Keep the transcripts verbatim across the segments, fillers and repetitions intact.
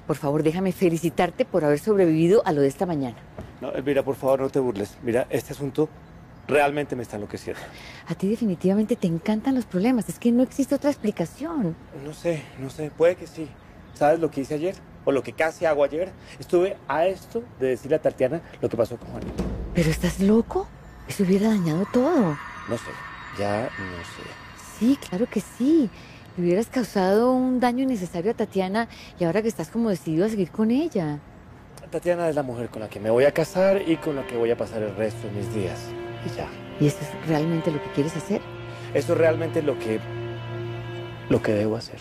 Por favor, déjame felicitarte por haber sobrevivido a lo de esta mañana. No, Elvira, por favor, no te burles. Mira, este asunto realmente me está enloqueciendo. A ti definitivamente te encantan los problemas. Es que no existe otra explicación. No sé, no sé. Puede que sí. ¿Sabes lo que hice ayer? O lo que casi hago ayer. Estuve a esto de decirle a Tatiana lo que pasó con Juanita. ¿Pero estás loco? Eso hubiera dañado todo. No sé. Ya no sé. Sí, claro que sí. Le hubieras causado un daño innecesario a Tatiana y ahora que estás como decidido a seguir con ella. Tatiana es la mujer con la que me voy a casar y con la que voy a pasar el resto de mis días. Y ya. ¿Y eso es realmente lo que quieres hacer? Eso es realmente lo que... lo que debo hacer.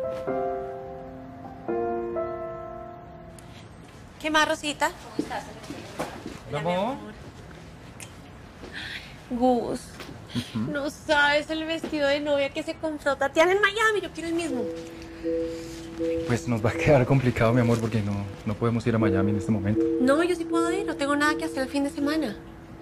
¿Qué más, Rosita? ¿Cómo estás? Hola, amor. Gus, uh-huh. No sabes el vestido de novia que se compró Tatiana en Miami. Yo quiero el mismo. Pues nos va a quedar complicado, mi amor, porque no, no podemos ir a Miami en este momento. No, yo sí puedo ir. No tengo nada que hacer el fin de semana.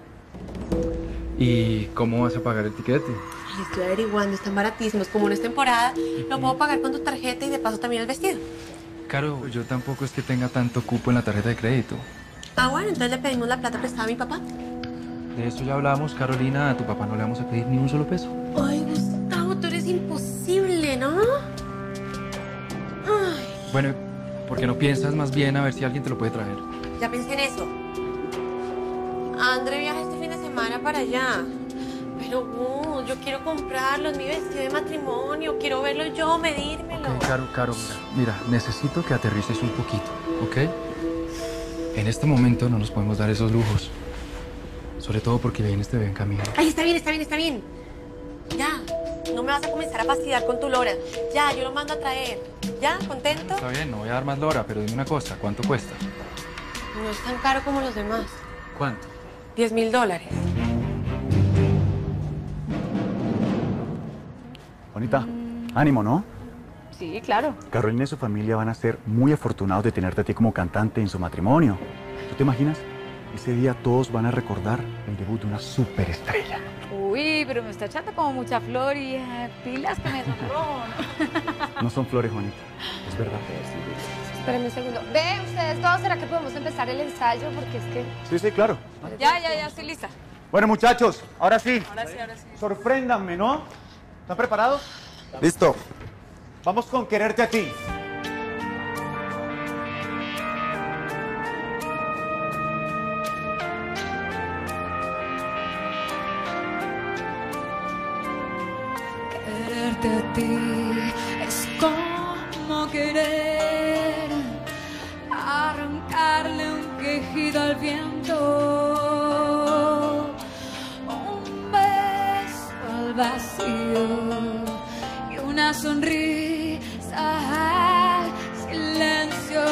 ¿Y cómo vas a pagar el tiquete? Ay, estoy averiguando. Están baratísimos. Como no es temporada, lo puedo pagar con tu tarjeta y de paso también el vestido. Caro, yo tampoco es que tenga tanto cupo en la tarjeta de crédito. Ah, bueno, entonces le pedimos la plata prestada a mi papá. De eso ya hablamos, Carolina. A tu papá no le vamos a pedir ni un solo peso. Ay, Gustavo, tú eres imposible, ¿no? Ay. Bueno, ¿por qué no piensas más bien a ver si alguien te lo puede traer? Ya pensé en eso. André viaja este fin de semana para allá. Pero, uh, yo quiero comprarlo, es mi vestido de matrimonio. Quiero verlo yo, medírmelo. Ok, Caro, Caro, mira, mira, necesito que aterrices un poquito, ¿ok? En este momento no nos podemos dar esos lujos. Sobre todo porque vienes te ve en camino. Ay, está bien, está bien, está bien. Ya, no me vas a comenzar a fastidiar con tu lora. Ya, yo lo mando a traer. ¿Ya? ¿Contento? Está bien, no voy a dar más lora, pero dime una cosa, ¿cuánto cuesta? No es tan caro como los demás. ¿Cuánto? Diez mil dólares. Bonita, ánimo, ¿no? Sí, claro. Carolina y su familia van a ser muy afortunados de tenerte a ti como cantante en su matrimonio. ¿Tú te imaginas? Ese día todos van a recordar el debut de una superestrella. Uy, pero me está echando como mucha flor y eh, pilas que me sonrojo, ¿no? No son flores, Juanita. Es verdad. Espérenme un segundo. Ve, ustedes todos, ¿será que podemos empezar el ensayo? Porque es que... Sí, sí, claro. Ya, ya, ya, estoy lista. Bueno, muchachos, ahora sí. Ahora sí, ahora sí. Sorpréndanme, ¿no? ¿Están preparados? Listo. Vamos con Quererte a ti. Quererte a ti es como querer arrancarle un quejido al viento, un beso al vacío y una sonrisa al silencio.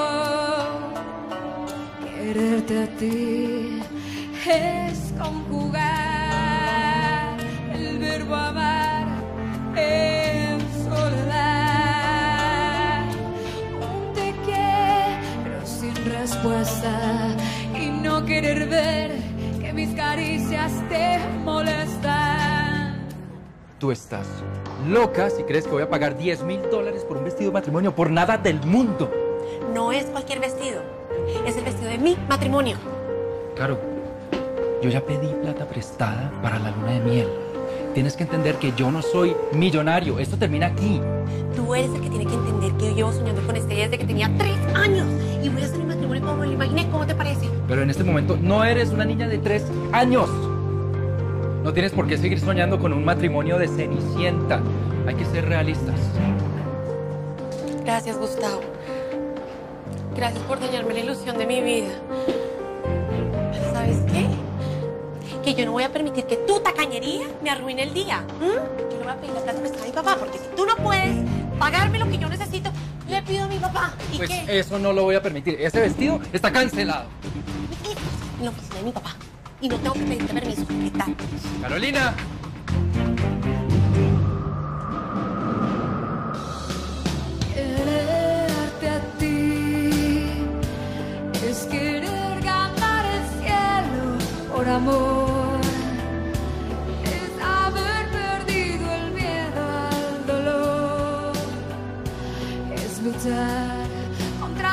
Quererte a ti es conjugar el verbo amar en soledad, un te quiero sin respuesta y no querer ver que mis caricias te molestan. Tú estás loca si crees que voy a pagar diez mil dólares por un vestido de matrimonio por nada del mundo. No es cualquier vestido. Es el vestido de mi matrimonio. Claro, yo ya pedí plata prestada para la luna de miel. Tienes que entender que yo no soy millonario. Esto termina aquí. Tú eres el que tiene que entender que yo llevo soñando con este desde que tenía tres años. Y voy a hacer mi matrimonio como me lo imaginé. ¿Cómo te parece? Pero en este momento no eres una niña de tres años. No tienes por qué seguir soñando con un matrimonio de Cenicienta. Hay que ser realistas. Gracias, Gustavo. Gracias por dañarme la ilusión de mi vida. Pero ¿sabes qué? Que yo no voy a permitir que tu tacañería me arruine el día. ¿Mm? Yo le voy a pedir la plata prestada a mi papá, porque si tú no puedes pagarme lo que yo necesito, le pido a mi papá. ¿Y pues qué? Eso no lo voy a permitir. Ese vestido está cancelado. En la oficina de mi papá. Y no tengo que pedirte permiso. ¿Qué tal? ¡Carolina! Quererte a ti es querer ganar el cielo por amor, es haber perdido el miedo al dolor, es luchar contra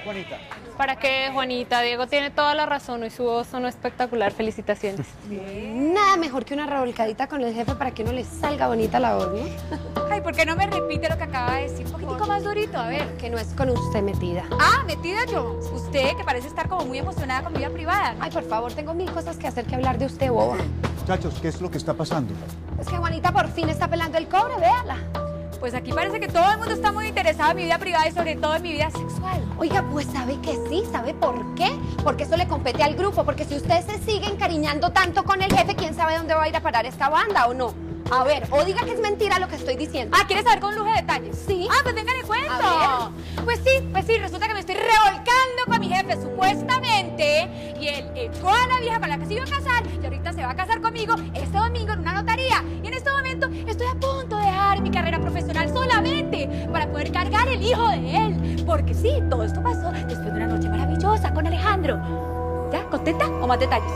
Juanita. ¿Para qué, Juanita? Diego tiene toda la razón. Hoy su voz sonó espectacular. Felicitaciones. Nada mejor que una revolcadita con el jefe para que no le salga bonita la voz, ¿no? Ay, ¿por qué no me repite lo que acaba de decir? Un poquitico más durito, a ver. Que no es con usted metida. Ah, metida yo. Usted, que parece estar como muy emocionada con mi vida privada. Ay, por favor, tengo mil cosas que hacer que hablar de usted, boba. Muchachos, ¿qué es lo que está pasando? Es que Juanita por fin está pelando el cobre, véala. Pues aquí parece que todo el mundo está muy interesado en mi vida privada y sobre todo en mi vida sexual. Oiga, pues sabe que sí, ¿sabe por qué? Porque eso le compete al grupo, porque si usted se sigue encariñando tanto con el jefe, ¿quién sabe dónde va a ir a parar esta banda o no? A ver, o diga que es mentira lo que estoy diciendo. Ah, ¿quieres saber con lujo de detalles? Sí. Ah, pues venga, le cuento. A Pues sí, pues sí, resulta que me estoy revolcando con mi jefe, supuestamente, y él echó a la vieja con la que se iba a casar, y ahorita se va a casar conmigo este domingo en una notaría. Y en este momento estoy a punto de dejar mi carrera profesional solamente para poder cargar el hijo de él. Porque sí, todo esto pasó después de una noche maravillosa con Alejandro. ¿Ya? ¿Contenta o más detalles?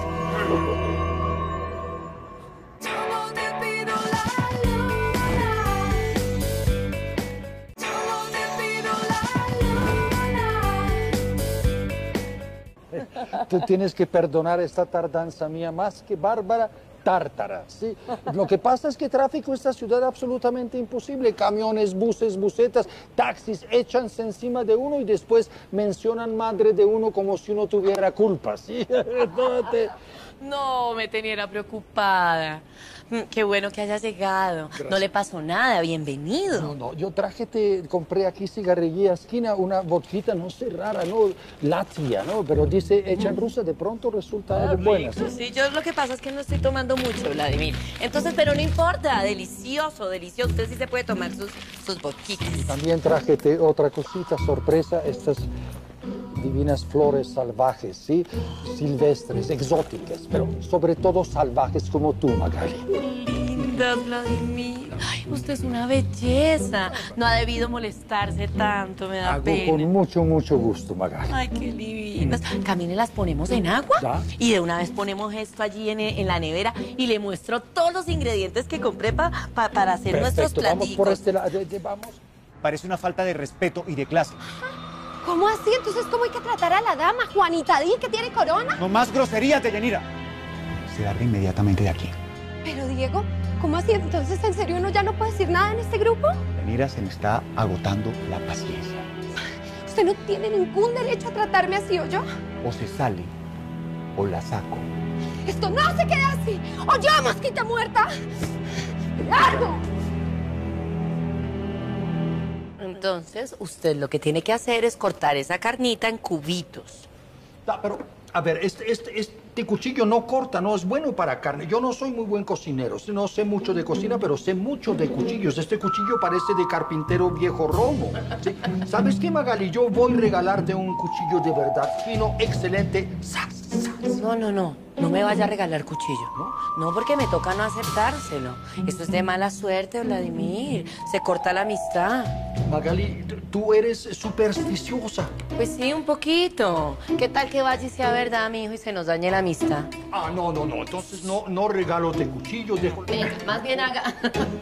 Tú tienes que perdonar esta tardanza mía más que Bárbara Tártara, ¿sí? Lo que pasa es que tráfico en esta ciudad es absolutamente imposible. Camiones, buses, busetas, taxis échanse encima de uno y después mencionan madre de uno como si uno tuviera culpa, ¿sí? No, me tenía preocupada. Qué bueno que hayas llegado. Gracias. No le pasó nada, bienvenido. No, no, yo traje, te compré aquí cigarrería esquina, una vodquita, no sé, rara, ¿no? Latvia, ¿no? Pero dice hecha en rusa, de pronto resulta ah, buena. ¿Sí? Sí, yo lo que pasa es que no estoy tomando mucho, Vladimir. Entonces, pero no importa, delicioso, delicioso. Usted sí se puede tomar sus, sus vodquitas. Y también traje te, otra cosita, sorpresa, estas divinas flores salvajes, ¿sí? Silvestres, exóticas, pero sobre todo salvajes como tú, Magali. Linda, Vladimir. Ay, usted es una belleza. No ha debido molestarse tanto, me da Hago pena. Con mucho, mucho gusto, Magali. Ay, qué divinas. Camine, las ponemos en agua. ¿Ya? Y de una vez ponemos esto allí en, en la nevera y le muestro todos los ingredientes que compré pa, pa, para hacer Perfecto, nuestros platillos. vamos por este lado, vamos. Parece una falta de respeto y de clase. ¿Cómo así? Entonces, ¿cómo hay que tratar a la dama? Juanita Díaz, que tiene corona. No más groserías, Deyanira. Se larga inmediatamente de aquí. Pero, Diego, ¿cómo así? Entonces, ¿en serio uno ya no puede decir nada en este grupo? Deyanira, se me está agotando la paciencia. Usted no tiene ningún derecho a tratarme así, ¿o yo? O se sale, o la saco. ¡Esto no se queda así! ¡O yo, mosquita muerta! ¡Largo! Entonces, usted lo que tiene que hacer es cortar esa carnita en cubitos. Ah, pero, a ver, este, este, este cuchillo no corta, no es bueno para carne. Yo no soy muy buen cocinero, no sé mucho de cocina, pero sé mucho de cuchillos. Este cuchillo parece de carpintero viejo romo. ¿Sí? ¿Sabes qué, Magali? Yo voy a regalarte un cuchillo de verdad fino, excelente. ¡Sas, sas! No, no, no. No me vaya a regalar cuchillo. No, no, porque me toca no aceptárselo. Esto es de mala suerte, Vladimir. Se corta la amistad. Magali, tú eres supersticiosa. Pues sí, un poquito. ¿Qué tal que vaya y sea verdad, mi hijo, y se nos dañe la amistad? Ah, no, no, no. Entonces no, no regalo de cuchillo. Dejo... Venga, más bien haga...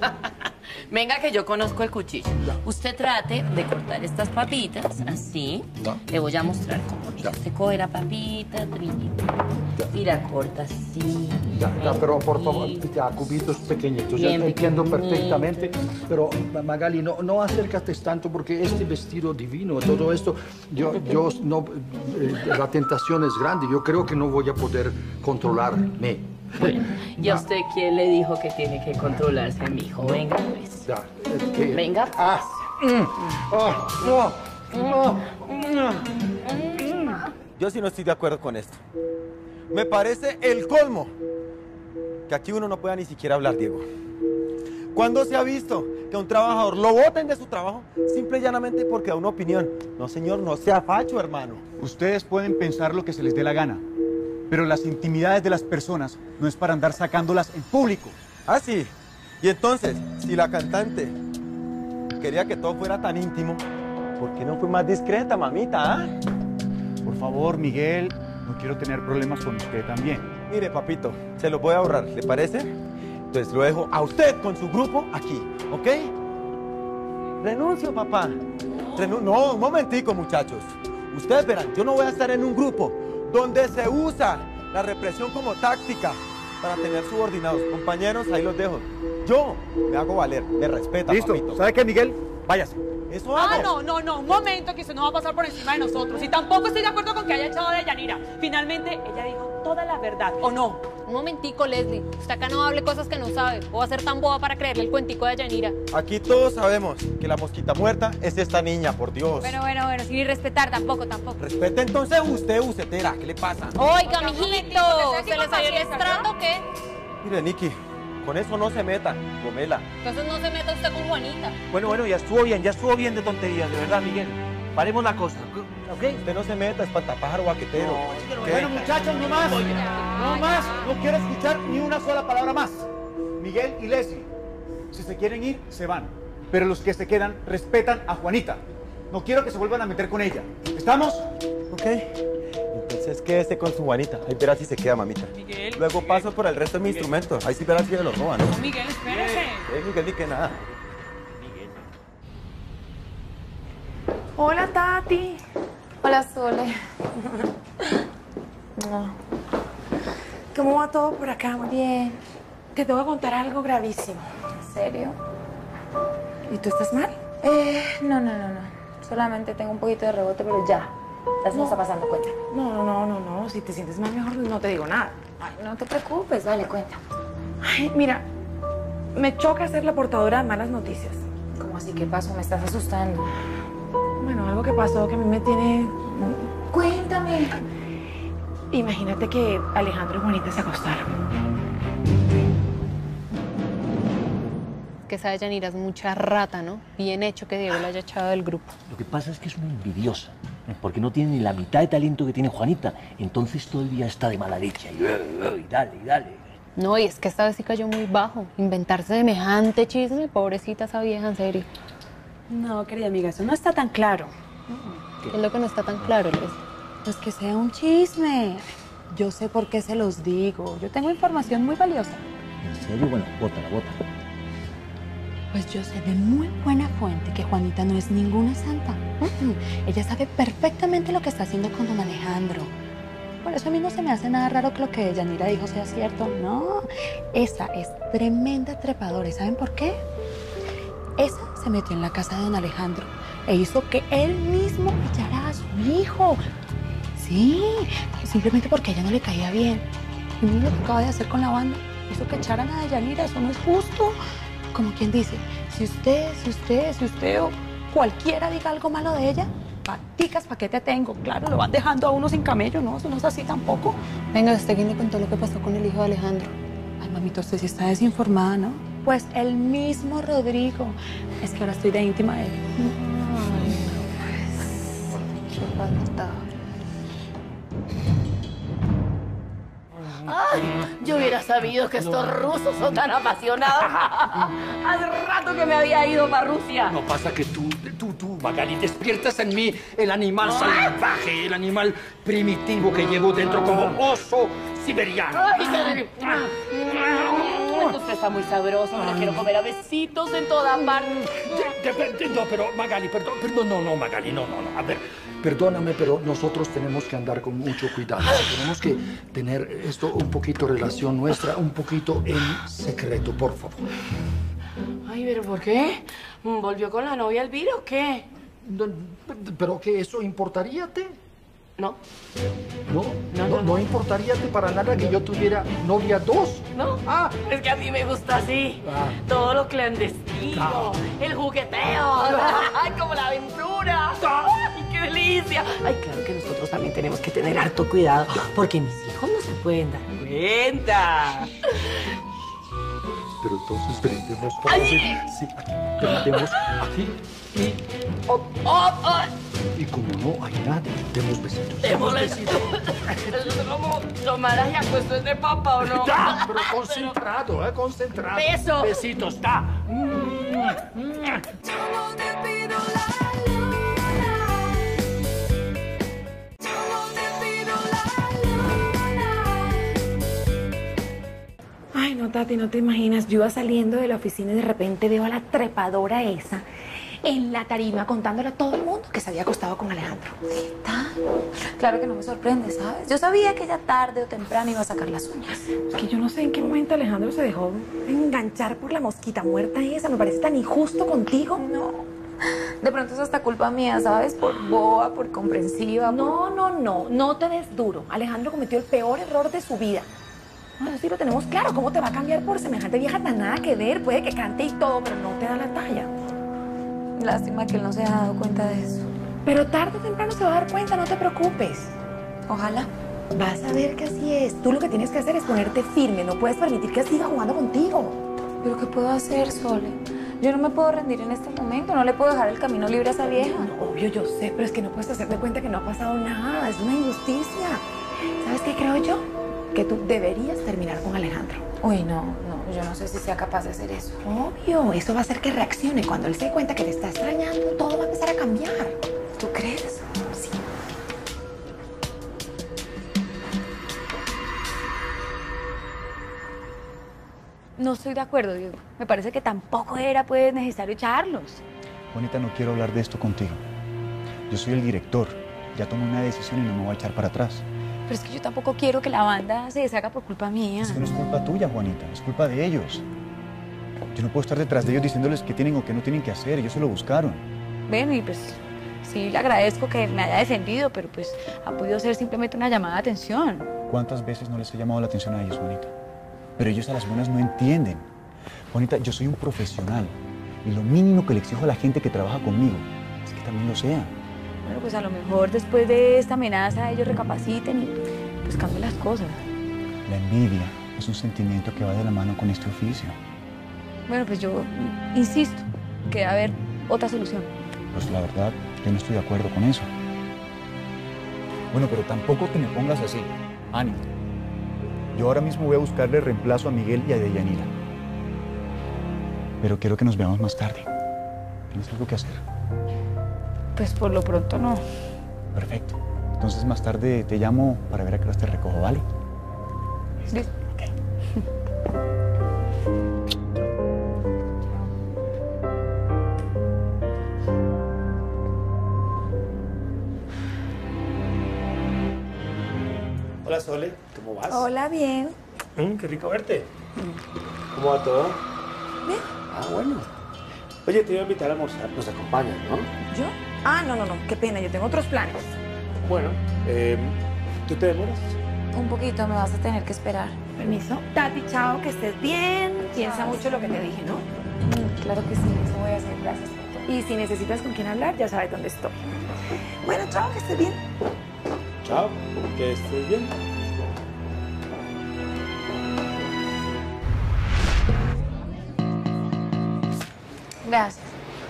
Venga, que yo conozco el cuchillo. Ya. Usted trate de cortar estas papitas, así. Ya. Le voy a mostrar cómo. Mira, usted coge la papita, trillita, y la corta así. Ya, ya, pero por favor, ya, cubitos pequeñitos. Bien, ya entiendo perfectamente. Pero, Magali, no, no acércate tanto porque este vestido divino, todo esto, yo, yo no, eh, la tentación es grande. Yo creo que no voy a poder controlarme. Bueno, ¿y a usted quién le dijo que tiene que controlarse, mijo? Venga, pues. Ya, es que... Venga, pues. Ah, mm, oh, no, no, no. Yo sí no estoy de acuerdo con esto. Me parece el colmo que aquí uno no pueda ni siquiera hablar, Diego. ¿Cuándo se ha visto que a un trabajador lo boten de su trabajo simple y llanamente porque da una opinión? No, señor, no sea facho, hermano. Ustedes pueden pensar lo que se les dé la gana, pero las intimidades de las personas no es para andar sacándolas en público. Ah, sí. Y entonces, si la cantante quería que todo fuera tan íntimo, ¿por qué no fue más discreta, mamita? ¿Ah? Por favor, Miguel, no quiero tener problemas con usted también. Mire, papito, se lo voy a ahorrar, ¿le parece? Entonces lo dejo a usted con su grupo aquí, ¿ok? Renuncio, papá. Renu no, un momentico, muchachos. Ustedes verán, yo no voy a estar en un grupo donde se usa la represión como táctica para tener subordinados. Compañeros, ahí los dejo. Yo me hago valer, me respeta, Listo. papito. ¿Sabe qué, Miguel? Váyase. Eso Ah, hago. no, no, no, un momento, que eso no va a pasar por encima de nosotros. Y tampoco estoy de acuerdo con que haya echado a Yanira. Finalmente, ella dijo toda la verdad, ¿o no? Un momentico, Leslie. Usted acá no hable cosas que no sabe. O va a ser tan boba para creerle el cuentico de Yanira. Aquí todos sabemos que la mosquita muerta es esta niña, por Dios. Bueno, bueno, bueno, sin irrespetar, tampoco, tampoco. Respete entonces usted, bucetera. ¿Qué le pasa? Oiga, mijito, ¿se le salió el estrato o qué? Mire, Nicky, con eso no se meta, gomela. Entonces no se meta usted con Juanita. Bueno, bueno, ya estuvo bien, ya estuvo bien de tonterías, de verdad, Miguel. Paremos la cosa, ¿ok? Usted no se meta, espantapájaro baquetero. ¿Qué? Bueno, muchachos, no más. No más. No quiero escuchar ni una sola palabra más. Miguel y Leslie, si se quieren ir, se van. Pero los que se quedan respetan a Juanita. No quiero que se vuelvan a meter con ella. ¿Estamos? Ok. Entonces quédese con su Juanita. Ahí verá si se queda, mamita. Miguel. Luego paso por el resto de mis instrumentos. Ahí sí verá si se los roban, ¿no? Miguel, espérese. Eh, Miguel, ni que nada. Hola, Tati. Hola, Sole. ¿Cómo va todo por acá? Bien. Te tengo que contar algo gravísimo. ¿En serio? ¿Y tú estás mal? Eh, no, no, no, no. Solamente tengo un poquito de rebote, pero ya. Ya se me No. está pasando cuenta. No, no, no, no, no. Si te sientes mal, mejor no te digo nada. Ay, no te preocupes, dale, cuenta. Ay, mira, me choca ser la portadora de malas noticias. ¿Cómo así? ¿Qué pasó? Me estás asustando. Bueno, algo que pasó que a mí me tiene... Cuéntame. Imagínate que Alejandro y Juanita se acostaron. Que esa Yanira es mucha rata, ¿no? Bien hecho que Diego la haya echado del grupo. Lo que pasa es que es una envidiosa, porque no tiene ni la mitad de talento que tiene Juanita. Entonces todo el día está de mala leche. Y, y dale, y dale. No, y es que esta vez sí cayó muy bajo. Inventarse semejante chisme, pobrecita esa vieja, en serio. No, querida amiga, eso no está tan claro. ¿Qué es lo que no está tan claro, Leslie? Pues que sea un chisme. Yo sé por qué se los digo. Yo tengo información muy valiosa. ¿En serio? Bueno, bótala, bótala. Pues yo sé de muy buena fuente que Juanita no es ninguna santa. Uh-uh. Ella sabe perfectamente lo que está haciendo con don Alejandro. Por eso a mí no se me hace nada raro que lo que Yanira dijo sea cierto. No, esa es tremenda trepadora. ¿Y saben por qué? Esa se metió en la casa de don Alejandro e hizo que él mismo echara a su hijo. Sí, simplemente porque a ella no le caía bien. Y mira lo que acaba de hacer con la banda. Hizo que echaran a Yanira. Eso no es justo. Como quien dice, si usted, si usted, si usted o cualquiera diga algo malo de ella, paticas, ¿pa' qué te tengo? Claro, lo van dejando a uno sin camello, ¿no? Eso no es así tampoco. Venga, ¿usted quién le contó lo que pasó con el hijo de Alejandro? Ay, mamita, usted sí está desinformada, ¿no? Pues el mismo Rodrigo. Es que ahora estoy de íntima de él. Ay, pues, qué falta. Ay, yo hubiera sabido que estos rusos son tan apasionados. Hace rato que me había ido para Rusia. No pasa que tú, tú, tú, Magali, despiertas en mí el animal salvaje, el animal primitivo que llevo dentro como oso siberiano. Ay, usted está muy sabroso, me lo quiero comer a besitos en toda parte. De- de- de- no, pero Magali, perdón, perdón, no, no, Magali, no, no, no. A ver, perdóname, pero nosotros tenemos que andar con mucho cuidado. Tenemos que tener esto un poquito relación nuestra, un poquito en secreto, por favor. Ay, ¿pero por qué? ¿Volvió con la novia Elvira o qué? No, ¿pero qué eso importaríate? No. ¿No? ¿No, no, no importaríate para nada que yo tuviera novia dos? ¿No? Ah. Es que a mí me gusta así. Ah. Todo lo clandestino, Ah. el jugueteo, ay, como la aventura. ¡Ay, qué delicia! Ay, claro que nosotros también tenemos que tener harto cuidado, porque mis hijos no se pueden dar cuenta. Pero entonces brindemos por así. Sí, aquí. Brindemos aquí y... Oh, oh, oh. Y como no hay nadie, demos besitos. Demos besitos. Eso es como tomar ayacuestos de papa, ¿o no? ¡Da! Pero concentrado, ¿eh? Concentrado. Beso. Besitos, da. Ay, no, Tati, no te imaginas. Yo iba saliendo de la oficina y de repente veo a la trepadora esa en la tarima contándole a todo el mundo que se había acostado con Alejandro. ¿Qué tal? Claro que no me sorprende, ¿sabes? Yo sabía que ella tarde o temprano iba a sacar las uñas. Es que yo no sé en qué momento Alejandro se dejó enganchar por la mosquita muerta esa. Me parece tan injusto contigo. No. De pronto es hasta culpa mía, ¿sabes? Por boba, por comprensiva. No, no, no. No te des duro. Alejandro cometió el peor error de su vida. Bueno, sí lo tenemos claro. ¿Cómo te va a cambiar por semejante vieja tan nada que ver? Puede que cante y todo, pero no te da la talla. Lástima que él no se haya dado cuenta de eso. Pero tarde o temprano se va a dar cuenta, no te preocupes. Ojalá. Vas a ver que así es. Tú lo que tienes que hacer es ponerte firme. No puedes permitir que siga jugando contigo. ¿Pero qué puedo hacer, Sole? Yo no me puedo rendir en este momento. No le puedo dejar el camino libre a esa vieja. No, obvio, yo sé, pero es que no puedes hacerte cuenta que no ha pasado nada. Es una injusticia. ¿Sabes qué creo yo? Que tú deberías terminar con Alejandro. Uy, no, no. Yo no sé si sea capaz de hacer eso. Obvio. Eso va a hacer que reaccione. Cuando él se dé cuenta que te está extrañando, todo va a empezar a cambiar. ¿Tú crees? Sí. No estoy de acuerdo, Diego. Me parece que tampoco era pues necesario echarlos. Juanita, no quiero hablar de esto contigo. Yo soy el director. Ya tomé una decisión y no me voy a echar para atrás. Pero es que yo tampoco quiero que la banda se deshaga por culpa mía. Es que no es culpa tuya, Juanita. Es culpa de ellos. Yo no puedo estar detrás de ellos diciéndoles qué tienen o qué no tienen que hacer. Ellos se lo buscaron. Bueno, y pues sí le agradezco que me haya defendido, pero pues ha podido ser simplemente una llamada de atención. ¿Cuántas veces no les he llamado la atención a ellos, Juanita? Pero ellos a las buenas no entienden. Juanita, yo soy un profesional y lo mínimo que le exijo a la gente que trabaja conmigo es que también lo sea. Bueno, pues a lo mejor después de esta amenaza ellos recapaciten y pues cambien las cosas. La envidia es un sentimiento que va de la mano con este oficio. Bueno, pues yo insisto que debe haber otra solución. Pues la verdad, yo no estoy de acuerdo con eso. Bueno, pero tampoco te me pongas así. Ánimo. Yo ahora mismo voy a buscarle reemplazo a Miguel y a Deyanira. Pero quiero que nos veamos más tarde. ¿Tienes algo que hacer? Pues por lo pronto no. Perfecto. Entonces más tarde te llamo para ver a qué hora te recojo, ¿vale? Sí. Ok. Hola, Sole. ¿Cómo vas? Hola, bien. Mm, qué rico verte. ¿Cómo va todo? Bien. Ah, bueno. Oye, te iba a invitar a almorzar. Nos acompañas, ¿no? ¿Yo? Ah, no, no, no. Qué pena. Yo tengo otros planes. Bueno, eh, ¿tú te demoras? Un poquito, me vas a tener que esperar. Permiso. Tati, chao, que estés bien. Piensa mucho lo que te dije, ¿no? Mm, claro que sí, eso voy a hacer. Gracias por todo. Y si necesitas con quién hablar, ya sabes dónde estoy. Bueno, chao, que estés bien. Chao, que estés bien. Gracias.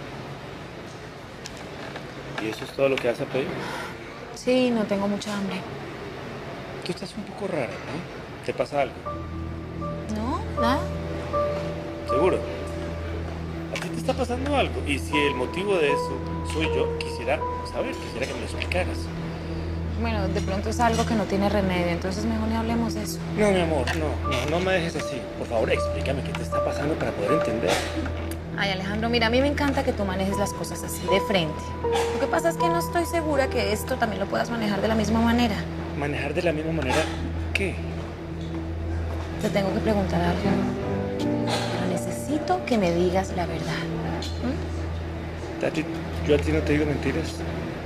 ¿Y eso es todo lo que vas a pedir? Sí, no tengo mucha hambre. Tú estás un poco rara, ¿no? ¿Te pasa algo? No, nada. ¿Seguro? ¿A ti te está pasando algo? Y si el motivo de eso soy yo, quisiera saber, quisiera que me lo explicaras. Bueno, de pronto es algo que no tiene remedio, entonces mejor ni hablemos de eso. No, mi amor, no, no, no me dejes así. Por favor, explícame qué te está pasando para poder entender. Ay, Alejandro, mira, a mí me encanta que tú manejes las cosas así, de frente. Lo que pasa es que no estoy segura que esto también lo puedas manejar de la misma manera. ¿Manejar de la misma manera qué? Te tengo que preguntar algo. Pero necesito que me digas la verdad. ¿Mm? Tati, yo a ti no te digo mentiras.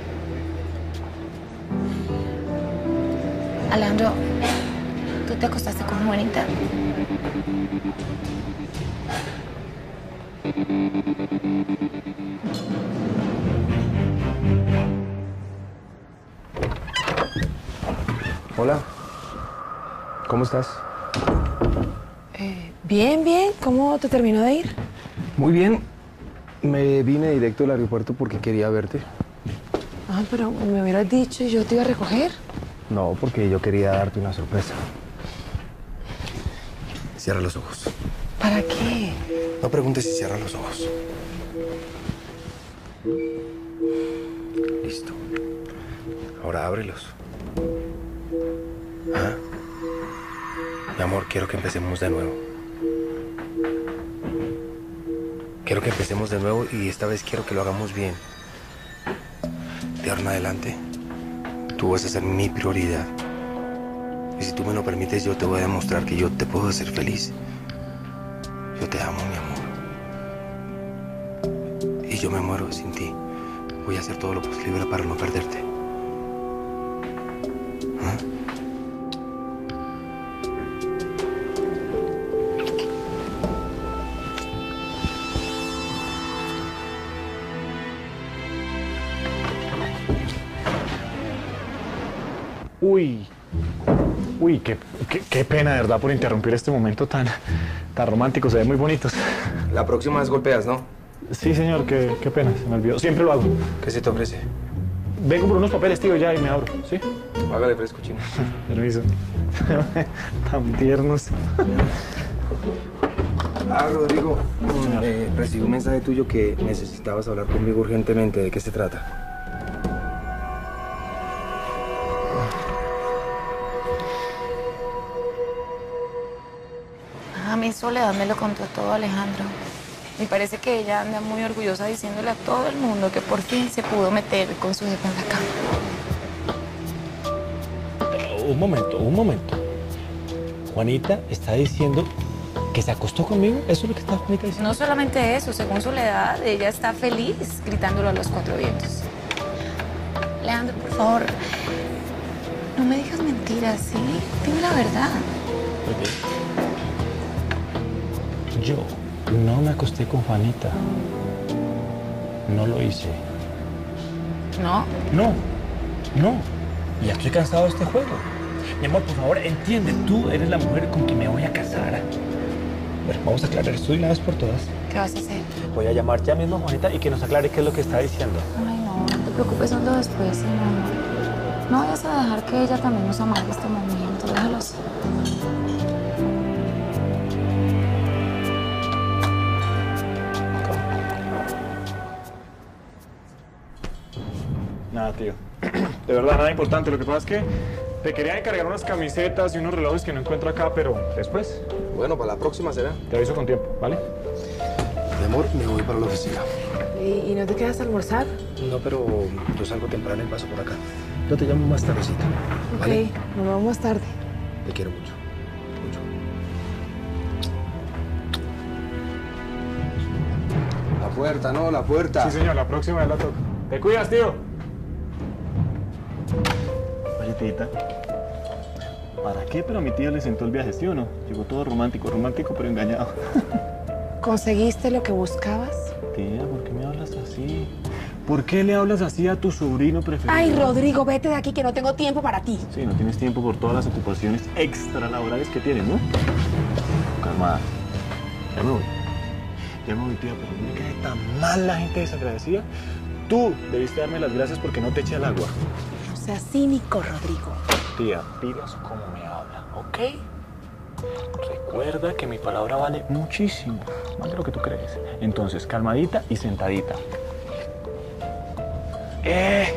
Alejandro, ¿tú te acostaste con Juanita? Hola. ¿Cómo estás? Eh, bien, bien. ¿Cómo te terminó de ir? Muy bien. Me vine directo del aeropuerto porque quería verte. Ah, pero me hubieras dicho y yo te iba a recoger. No, porque yo quería darte una sorpresa. Cierra los ojos. ¿Para qué? No preguntes si cierra los ojos. Listo. Ahora ábrelos. ¿Ah? Mi amor, quiero que empecemos de nuevo. quiero que empecemos de nuevo y esta vez quiero que lo hagamos bien. De ahora en adelante, tú vas a ser mi prioridad. Y si tú me lo permites, yo te voy a demostrar que yo te puedo hacer feliz. Yo te amo, mi amor. Y yo me muero sin ti. Voy a hacer todo lo posible para no perderte. ¿Ah? Uy, uy, qué, qué, qué pena, de verdad, por interrumpir este momento tan, tan romántico. Se ven muy bonitos. La próxima vez golpeas, ¿no? Sí, señor, qué, qué pena, se me olvidó. Siempre lo hago. ¿Qué se te ofrece? Vengo por unos papeles, tío, ya, y me abro, ¿sí? Hágale fresco, chino. Permiso. Tan tiernos. Ah, Rodrigo, eh, recibí un mensaje tuyo que necesitabas hablar conmigo urgentemente. ¿De qué se trata? A mí Soledad me lo contó todo Alejandro. Me parece que ella anda muy orgullosa diciéndole a todo el mundo que por fin se pudo meter con su jefe en la cama. Un momento, un momento. Juanita está diciendo que se acostó conmigo. ¿Eso es lo que está Juanita diciendo? No solamente eso, según Soledad, ella está feliz gritándolo a los cuatro vientos. Alejandro, por favor, no me digas mentiras, ¿sí? Dime la verdad. Okay. Yo no me acosté con Juanita. No lo hice. ¿No? No, no. Ya estoy cansado de este juego. Mi amor, por favor, entiende. Tú eres la mujer con quien me voy a casar. Bueno, vamos a aclarar esto de una vez por todas. ¿Qué vas a hacer? Voy a llamar ya mismo a Juanita y que nos aclare qué es lo que está diciendo. Ay, no, no te preocupes, hazlo después, sí, mi amor. No vayas a dejar que ella también nos amargue este momento. Déjalo así. Nada, tío. De verdad, nada importante. Lo que pasa es que te quería encargar unas camisetas y unos relojes que no encuentro acá, pero después. Bueno, para la próxima será. Te aviso con tiempo, ¿vale? Mi amor, me voy para la oficina. ¿Y, y no te quedas a almorzar? No, pero yo salgo temprano y paso por acá. Yo te llamo más tardecito. ¿Vale? Ok, nos vemos más tarde. Te quiero mucho. Mucho. La puerta, ¿no? La puerta. Sí, señor, la próxima vez la toco. ¿Te cuidas, tío? Oye, tita. ¿Para qué? Pero a mi tía le sentó el viaje, ¿sí o no? Llegó todo romántico, romántico, pero engañado. ¿Conseguiste lo que buscabas? Tía, ¿por qué me hablas así? ¿Por qué le hablas así a tu sobrino preferido? Ay, Rodrigo, vete de aquí que no tengo tiempo para ti. Sí, no tienes tiempo por todas las ocupaciones extralaborales que tienes, ¿no? Calma. Ya me voy. Ya me voy, tía, pero no me cae tan mal la gente desagradecida. Tú debiste darme las gracias porque no te eché al agua. O sea, cínico, Rodrigo. Tía, pilas como me habla, ¿ok? Recuerda que mi palabra vale muchísimo, más de lo que tú crees. Entonces, calmadita y sentadita. ¡Eh!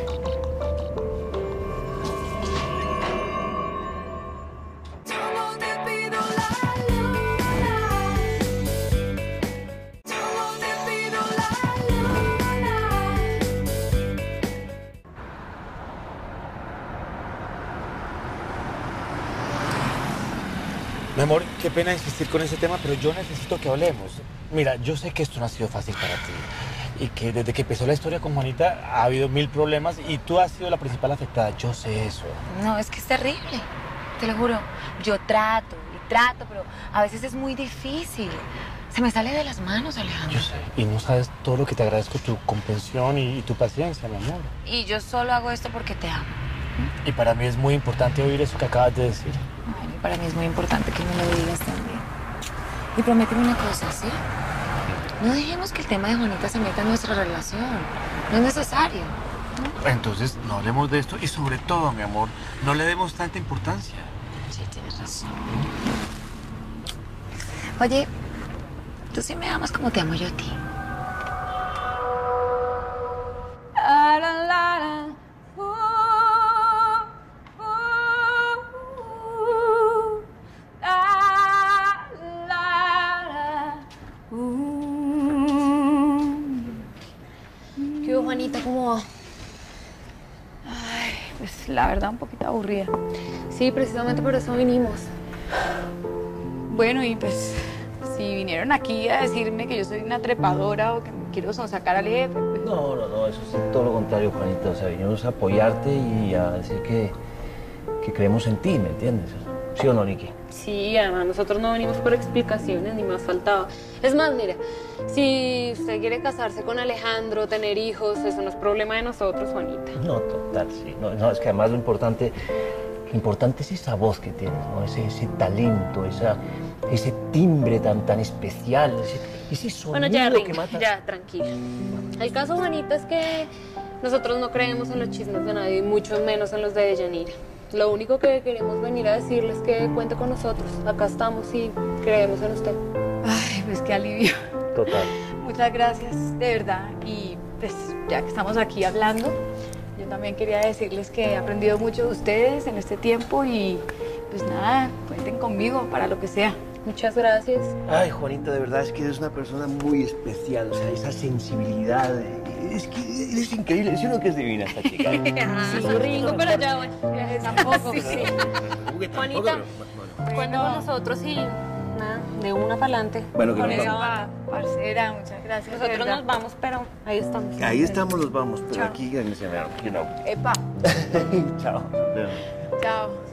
Mi amor, qué pena insistir con ese tema, pero yo necesito que hablemos. Mira, yo sé que esto no ha sido fácil para ti y que desde que empezó la historia con Juanita ha habido mil problemas y tú has sido la principal afectada. Yo sé eso. No, es que es terrible. Te lo juro. Yo trato y trato, pero a veces es muy difícil. Se me sale de las manos, Alejandro. Yo sé. Y no sabes todo lo que te agradezco, tu comprensión y, y tu paciencia, mi amor. Y yo solo hago esto porque te amo. Y para mí es muy importante oír eso que acabas de decir. Bueno, y para mí es muy importante que me lo digas también. Y prométeme una cosa, ¿sí? No dejemos que el tema de Juanita se meta en nuestra relación. No es necesario. ¿No? Entonces, no hablemos de esto y sobre todo, mi amor, no le demos tanta importancia. Sí, tienes razón. Oye, tú sí me amas como te amo yo a ti. Juanita, ¿cómo va? Ay, pues la verdad un poquito aburrida. Sí, precisamente por eso vinimos. Bueno, y pues si vinieron aquí a decirme que yo soy una trepadora o que me quiero sacar al jefe, pues... No, no, no, eso es todo lo contrario, Juanita. O sea, vinimos a apoyarte y a decir que, que creemos en ti, ¿me entiendes? ¿Sí o no, Nikki? Sí, además nosotros no venimos por explicaciones, ni más faltaba. Es más, mira, si usted quiere casarse con Alejandro, tener hijos, eso no es problema de nosotros, Juanita. No, total, sí. No, no, es que además lo importante, lo importante es esa voz que tienes, ¿no? Ese, ese talento, esa, ese timbre tan, tan especial, ese, ese sonido Bueno, ya, Rin, que mata... ya, tranquila. El caso, Juanita, es que nosotros no creemos en los chismes de nadie, y mucho menos en los de Deyanira. Lo único que queremos venir a decirles es que cuente con nosotros. Acá estamos y creemos en usted. Ay, pues qué alivio. Total. Muchas gracias, de verdad. Y pues ya que estamos aquí hablando, yo también quería decirles que he aprendido mucho de ustedes en este tiempo y pues nada, cuenten conmigo para lo que sea. Muchas gracias. Ay, Juanita, de verdad es que eres una persona muy especial, o sea, esa sensibilidad, es que eres increíble, ¿sí o no que es divina esta chica? Sí, rico, pero ya, bueno, tampoco. Sí. Juanita, cuenta con nosotros y nada, de una para adelante. Bueno, que Con nos eso vamos. va, parcera, muchas gracias. de Nosotros verdad. nos vamos, pero ahí estamos. Ahí estamos, nos vamos, pero Chao. aquí en ese verano, you know. Epa, Chao. chao.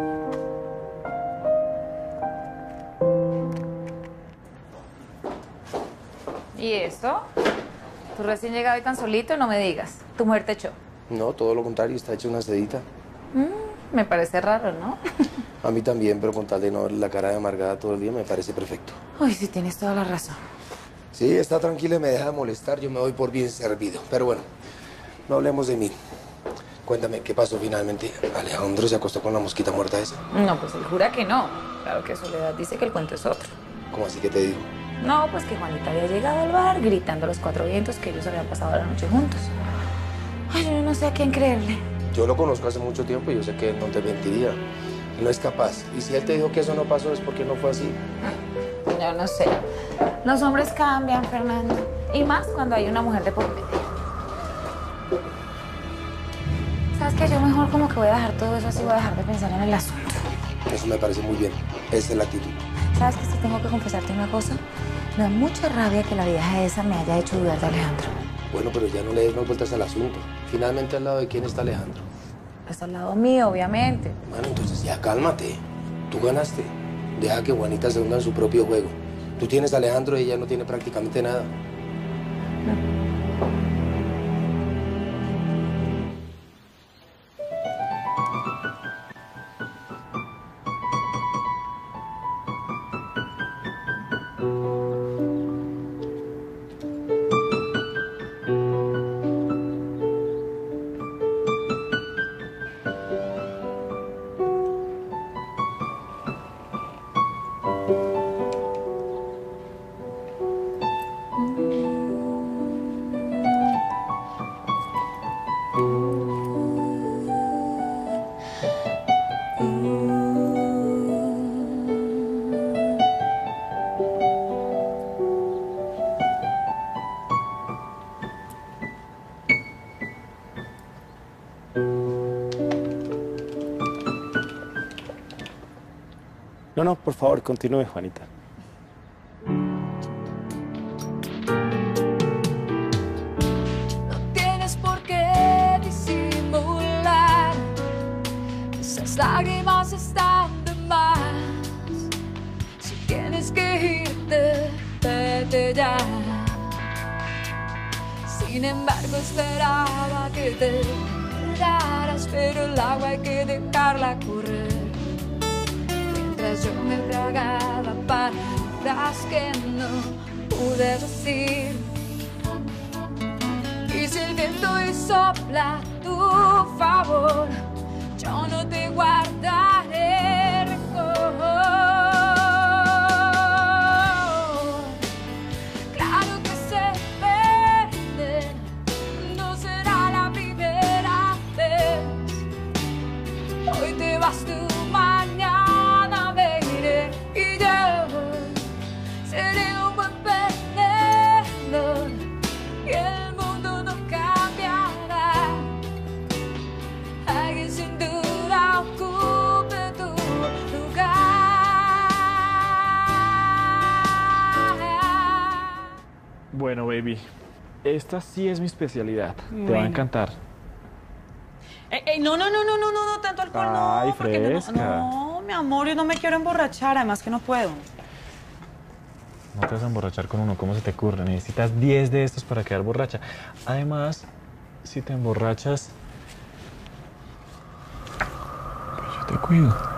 ¿Y eso? Tú recién llegado y tan solito, no me digas. ¿Tu mujer te echó? No, todo lo contrario, está hecha una sedita. Mm, me parece raro, ¿no? A mí también, pero con tal de no ver la cara de amargada todo el día, me parece perfecto. Uy, sí, tienes toda la razón. Sí, está tranquila y me deja de molestar, yo me doy por bien servido. Pero bueno, no hablemos de mí. Cuéntame, ¿qué pasó finalmente? ¿Alejandro se acostó con la mosquita muerta esa? No, pues él jura que no. Claro que Soledad dice que el cuento es otro. ¿Cómo así que te digo? No, pues que Juanita había llegado al bar gritando a los cuatro vientos que ellos habían pasado la noche juntos. Ay, yo no sé a quién creerle. Yo lo conozco hace mucho tiempo y yo sé que él no te mentiría. Él no es capaz. Y si él te dijo que eso no pasó es porque no fue así. Yo no sé. Los hombres cambian, Fernando. Y más cuando hay una mujer de por medio. ¿Sabes qué? Yo mejor como que voy a dejar todo eso así, voy a dejar de pensar en el asunto. Eso me parece muy bien. Esa es la actitud. ¿Sabes que sí tengo que confesarte una cosa? Me da mucha rabia que la vieja esa me haya hecho dudar de Alejandro. Bueno, pero ya no le des más vueltas al asunto. Finalmente, ¿al lado de quién está Alejandro? Pues al lado mío, obviamente. Bueno, entonces ya cálmate. Tú ganaste. Deja que Juanita se hunda en su propio juego. Tú tienes a Alejandro y ella no tiene prácticamente nada. No, no, por favor, continúe, Juanita. No tienes por qué disimular. Esas lágrimas están de más. Si tienes que irte, vete ya. Sin embargo, esperaba que te quedaras, pero el agua hay que dejarla correr. Yo me tragaba palabras que no pude decir. Y si el viento hoy sopla a tu favor, yo no te guardaré rencor. Claro que sé perder, no será la primera vez. Hoy te vas tú, mañana y yo seré un buen perdedor y el mundo no cambia. Bueno, baby, esta sí es mi especialidad. Bueno. Te va a encantar. Eh, eh, no, no, no, no, no, no, no, tanto alcohol Ay, no. Porque no, fresca. no, mi amor, yo no me quiero emborrachar, además que no puedo. No te vas a emborrachar con uno, ¿cómo se te ocurre? Necesitas diez de estos para quedar borracha. Además, si te emborrachas, pues yo te cuido.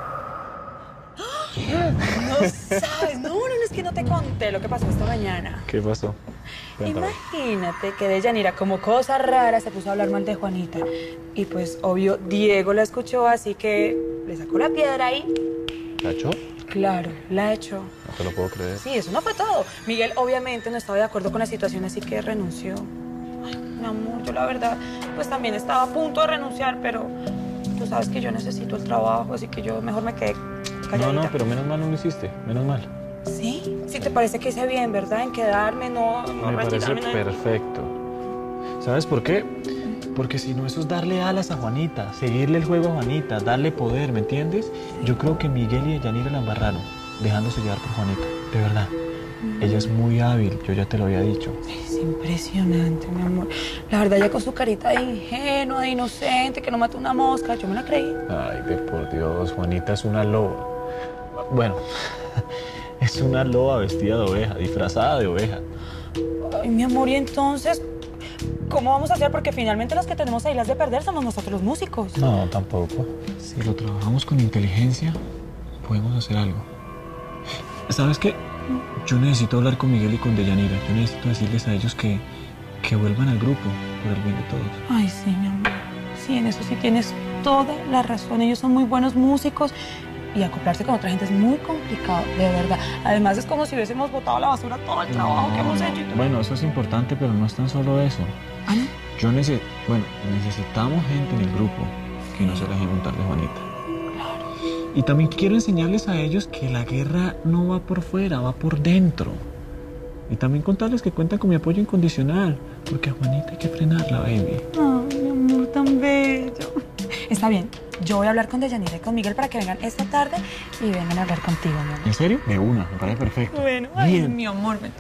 No sabes, no, no, no, es que no te conté lo que pasó esta mañana. ¿Qué pasó? Cuéntame. Imagínate que Deyanira, como cosa rara, se puso a hablar mal de Juanita. Y pues, obvio, Diego la escuchó, así que le sacó la piedra y... ¿La echó? Claro, la echó. No te lo puedo creer. Sí, eso no fue todo. Miguel obviamente no estaba de acuerdo con la situación, así que renunció. Ay, mi amor, yo la verdad, pues también estaba a punto de renunciar, pero tú sabes que yo necesito el trabajo, así que yo mejor me quedé calladita. No, no, pero menos mal no lo hiciste, menos mal. ¿Sí? Sí, te parece que hice bien, ¿verdad? En quedarme, no, no Me parece retirarme. no- perfecto. ¿Sabes por qué? Porque si no, eso es darle alas a Juanita, seguirle el juego a Juanita, darle poder, ¿me entiendes? Yo creo que Miguel y Deyanira la embarraron, dejándose llevar por Juanita, de verdad. Ella es muy hábil, yo ya te lo había dicho. Es impresionante, mi amor. La verdad, ya con su carita de ingenua, de inocente, que no mató una mosca, yo me la creí. Ay, de por Dios, Juanita es una loba. Bueno, es una loba vestida de oveja, disfrazada de oveja. Ay, mi amor, ¿y entonces cómo vamos a hacer? Porque finalmente los que tenemos ahí las de perder somos nosotros los músicos. No, tampoco. Si lo trabajamos con inteligencia, podemos hacer algo. ¿Sabes qué? Yo necesito hablar con Miguel y con Deyanira. Yo necesito decirles a ellos que, que vuelvan al grupo por el bien de todos. Ay, sí, mi amor. Sí, en eso sí tienes toda la razón. Ellos son muy buenos músicos y acoplarse con otra gente es muy complicado, de verdad. Además, es como si hubiésemos botado a la basura todo el trabajo que hemos hecho. y todo. Bueno, eso es importante, pero no es tan solo eso. ¿Ah, no? Yo necesito... Bueno, necesitamos gente en el grupo que no se deje montar de Juanita. Y también quiero enseñarles a ellos que la guerra no va por fuera, va por dentro. Y también contarles que cuentan con mi apoyo incondicional, porque a Juanita hay que frenarla, baby. Ay, mi amor, tan bello. Está bien, yo voy a hablar con Deyanira y con Miguel para que vengan esta tarde y vengan a hablar contigo, mi amor. ¿En serio? De una, me parece perfecto. Bueno, ay, Bien. mi amor. Vete.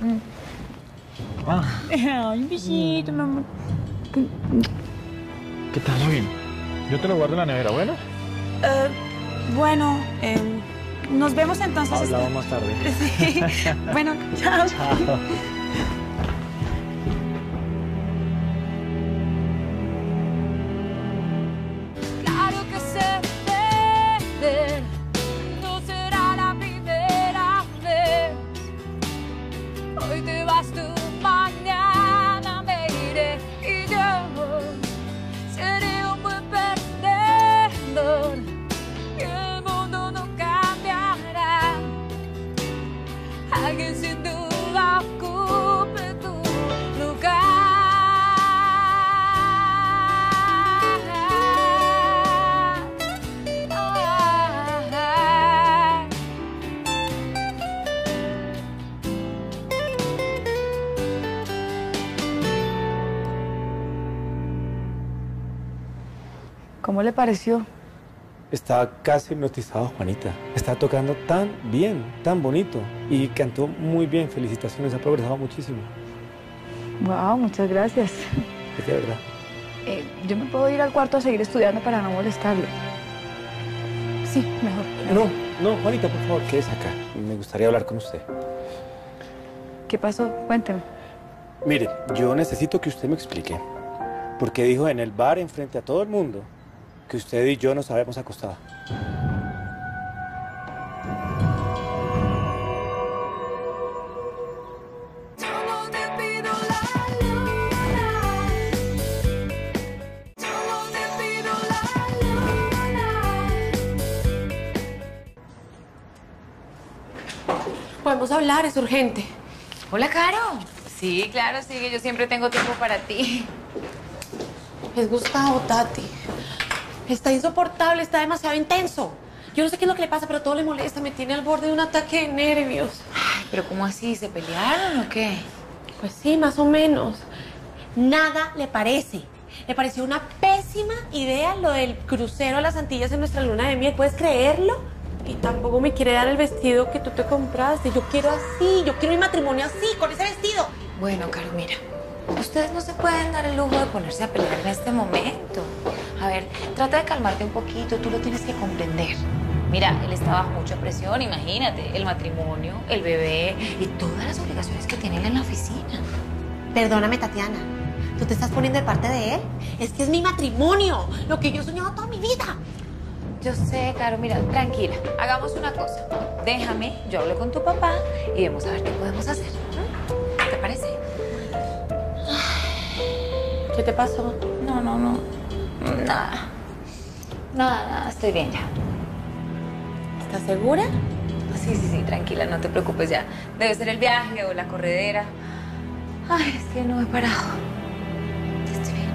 Ah, Ay, un besito, mi amor. ¿qué tal? Muy bien. Yo te lo guardo en la nevera, ¿bueno? Eh, bueno, eh, nos vemos entonces. Hablamos más tarde. Sí. Bueno, chao. Chao. Claro que se puede, no será la primera vez. Hoy te vas tú, mañana me iré y yo seré un buen perdedor. Y el mundo no cambiará. Alguien sin duda ocupe tu lugar. ¿Cómo le pareció? Estaba casi hipnotizado, Juanita. Está tocando tan bien, tan bonito. Y cantó muy bien. Felicitaciones, ha progresado muchísimo. Wow, muchas gracias. Es de verdad. Eh, yo me puedo ir al cuarto a seguir estudiando para no molestarlo. Sí, mejor. No, no, Juanita, por favor, quédese acá. Me gustaría hablar con usted. ¿Qué pasó? Cuénteme. Mire, yo necesito que usted me explique. Porque dijo en el bar, enfrente a todo el mundo, que usted y yo nos habíamos acostado. Podemos hablar, es urgente. Hola, Caro. Sí, claro, sí, que yo siempre tengo tiempo para ti. Es Gustavo, Tati. Está insoportable, está demasiado intenso. Yo no sé qué es lo que le pasa, pero todo le molesta. Me tiene al borde de un ataque de nervios. Ay, pero ¿cómo así? ¿Se pelearon o qué? Pues sí, más o menos. Nada le parece. Le pareció una pésima idea lo del crucero a las Antillas en nuestra luna de miel. ¿Puedes creerlo? Y tampoco me quiere dar el vestido que tú te compraste. Yo quiero así, yo quiero mi matrimonio así, con ese vestido. Bueno, Caro, mira, ustedes no se pueden dar el lujo de ponerse a pelear en este momento. A ver, trata de calmarte un poquito, tú lo tienes que comprender. Mira, él está bajo mucha presión, imagínate, el matrimonio, el bebé y todas las obligaciones que tiene él en la oficina. Perdóname, Tatiana, ¿tú te estás poniendo de parte de él? Es que es mi matrimonio, lo que yo he soñado toda mi vida. Yo sé, Caro, mira, tranquila, hagamos una cosa. Déjame, yo hablo con tu papá y vemos a ver qué podemos hacer. ¿Mm? ¿Te parece? ¿Qué te pasó? No, no, no. Nada. Nada, nada, estoy bien ya. ¿Estás segura? Sí, sí, sí, tranquila, no te preocupes ya. Debe ser el viaje o la corredera. Ay, es que no he parado. Estoy bien.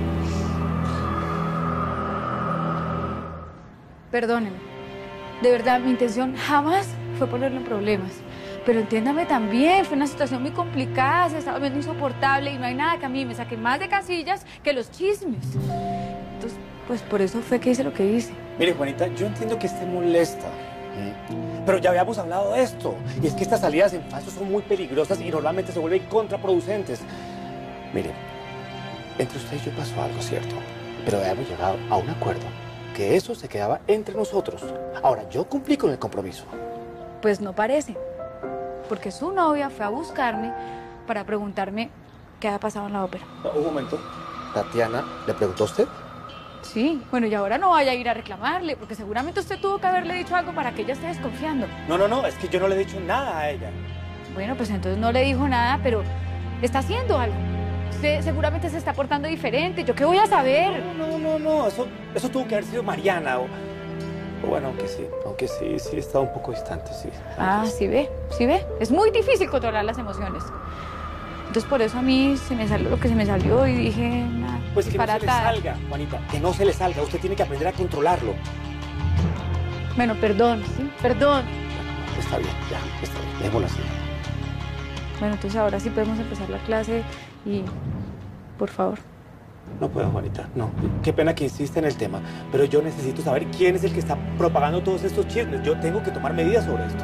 Perdónenme. De verdad, mi intención jamás fue ponerlo en problemas. Pero entiéndame también, fue una situación muy complicada, se estaba viendo insoportable y no hay nada que a mí me saque más de casillas que los chismes. Entonces, pues por eso fue que hice lo que hice. Mire, Juanita, yo entiendo que esté molesta, ¿eh? Pero ya habíamos hablado de esto. Y es que estas salidas en falso son muy peligrosas y normalmente se vuelven contraproducentes. Mire, entre usted y yo pasó algo, ¿cierto? Pero habíamos llegado a un acuerdo, que eso se quedaba entre nosotros. Ahora, yo cumplí con el compromiso. Pues no parece. Porque su novia fue a buscarme para preguntarme qué había pasado en la ópera. Un momento. Tatiana, ¿le preguntó a usted? Sí, bueno, y ahora no vaya a ir a reclamarle, porque seguramente usted tuvo que haberle dicho algo para que ella esté desconfiando. No, no, no, es que yo no le he dicho nada a ella. Bueno, pues entonces no le dijo nada, pero está haciendo algo. Usted seguramente se está portando diferente. ¿Yo qué voy a saber? No, no, no, no, eso, eso tuvo que haber sido Mariana. O, o bueno, aunque sí, aunque sí, sí he estado un poco distante, sí. Ah, sí ve, sí ve. Es muy difícil controlar las emociones. Entonces por eso a mí se me salió lo que se me salió y dije, nada, pues que no se le salga, Juanita, que no se le salga. Usted tiene que aprender a controlarlo. Bueno, perdón, sí, perdón. Está bien, ya, está bien, dejémoslo así. Bueno, entonces ahora sí podemos empezar la clase y, por favor. No puedo, Juanita, no. Qué pena que insiste en el tema, pero yo necesito saber quién es el que está propagando todos estos chismes. Yo tengo que tomar medidas sobre esto.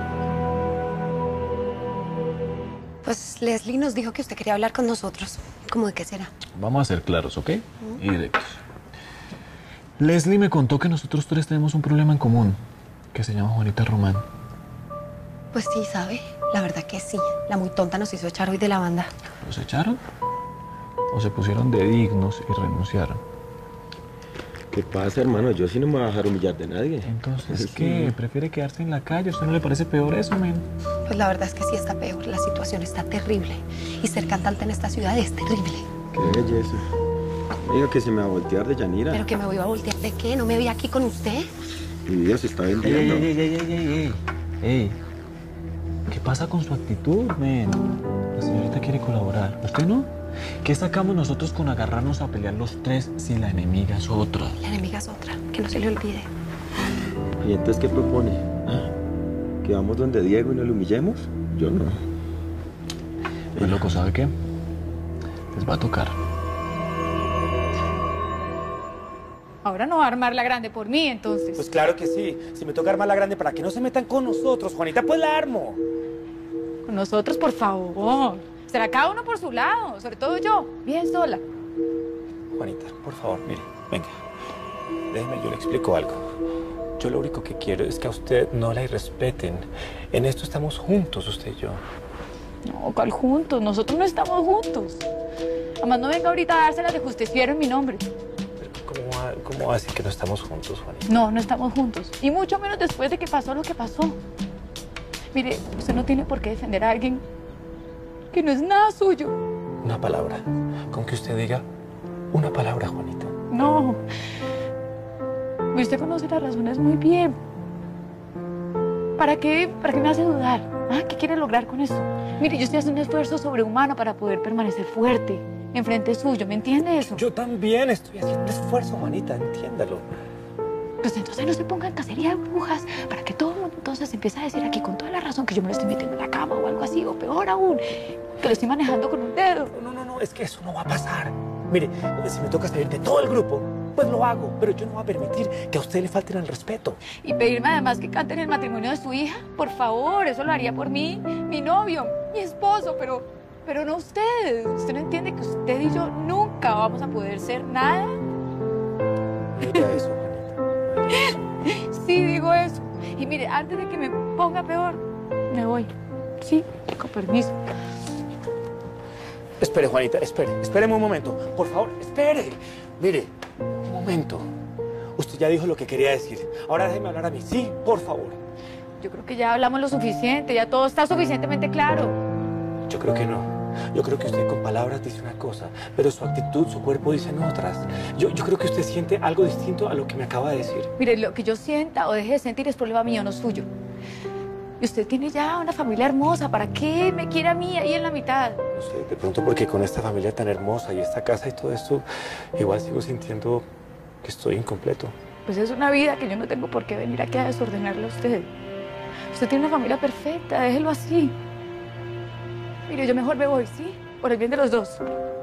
Pues Leslie nos dijo que usted quería hablar con nosotros. ¿Cómo de qué será? Vamos a ser claros, ¿ok? Y directos. Leslie me contó que nosotros tres tenemos un problema en común, que se llama Juanita Román. Pues sí, ¿sabe? La verdad que sí. La muy tonta nos hizo echar hoy de la banda. ¿Los echaron? ¿O se pusieron de dignos y renunciaron? ¿Qué pasa, hermano? Yo sí no me voy a dejar humillar de nadie. Entonces, ¿qué? ¿Prefiere quedarse en la calle? ¿A usted no le parece peor eso, men? Pues la verdad es que sí está peor. La situación está terrible. Y ser cantante en esta ciudad es terrible. Qué belleza. Diga que se me va a voltear de Yanira. ¿Pero que me voy a voltear de qué? ¿No me vi aquí con usted? Mi vida se está vendiendo. Ey, ey, ey, ey, ey, ey, ey. ¿Qué pasa con su actitud, men? La señorita quiere colaborar. ¿Usted no? ¿Qué sacamos nosotros con agarrarnos a pelear los tres si la enemiga es otra? La enemiga es otra, que no se le olvide. ¿Y entonces qué propone? ¿Ah? ¿Que vamos donde Diego y nos lo humillemos? Yo no. Pues loco, ¿sabe qué? Les va a tocar. Ahora no va a armar la grande por mí, entonces. Pues claro que sí. Si me toca armar la grande para que no se metan con nosotros, Juanita, pues la armo. Con nosotros, por favor. Será cada uno por su lado, sobre todo yo, bien sola. Juanita, por favor, mire, venga. Déjeme, yo le explico algo. Yo lo único que quiero es que a usted no la irrespeten. En esto estamos juntos, usted y yo. No, ¿cuál juntos? Nosotros no estamos juntos. Además, no venga ahorita a dárselas de justiciero en mi nombre. ¿Cómo va, cómo va a decir que no estamos juntos, Juanita? No, no estamos juntos. Y mucho menos después de que pasó lo que pasó. Mire, usted no tiene por qué defender a alguien que no es nada suyo. Una palabra. Con que usted diga una palabra, Juanita. No. Usted conoce las razones muy bien. ¿Para qué, para qué me hace dudar? ¿Ah? ¿Qué quiere lograr con eso? Mire, yo estoy haciendo un esfuerzo sobrehumano para poder permanecer fuerte enfrente suyo. ¿Me entiende eso? Yo también estoy haciendo un esfuerzo, Juanita. Entiéndalo. Pues entonces no se ponga en cacería de brujas para que todo el mundo entonces empiece a decir aquí con toda la razón que yo me lo estoy metiendo en la cama o algo así, o peor aún, que lo estoy manejando con un dedo. No, no, no, es que eso no va a pasar. Mire, si me toca salir de todo el grupo, pues lo hago, pero yo no voy a permitir que a usted le falten al respeto. Y pedirme además que canten el matrimonio de su hija, por favor, eso lo haría por mí, mi novio, mi esposo, pero, pero no usted. ¿Usted no entiende que usted y yo nunca vamos a poder ser nada? Diga eso, Juanita. Sí, digo eso. Y mire, antes de que me ponga peor, me voy. Sí, con permiso. Espere, Juanita, espere, espéreme un momento. Por favor, espere. Mire, un momento. Usted ya dijo lo que quería decir. Ahora déjeme hablar a mí. Sí, por favor. Yo creo que ya hablamos lo suficiente, ya todo está suficientemente claro. Yo creo que no. Yo creo que usted con palabras dice una cosa, pero su actitud, su cuerpo dicen otras. Yo, yo creo que usted siente algo distinto a lo que me acaba de decir. Mire, lo que yo sienta o deje de sentir es problema mío, no suyo. Y usted tiene ya una familia hermosa. ¿Para qué me quiere a mí ahí en la mitad? No sé, de pronto porque con esta familia tan hermosa y esta casa y todo esto, igual sigo sintiendo que estoy incompleto. Pues es una vida que yo no tengo por qué venir aquí a desordenarle a usted. Usted tiene una familia perfecta, déjelo así. Mire, yo mejor me voy, ¿sí? Por el bien de los dos.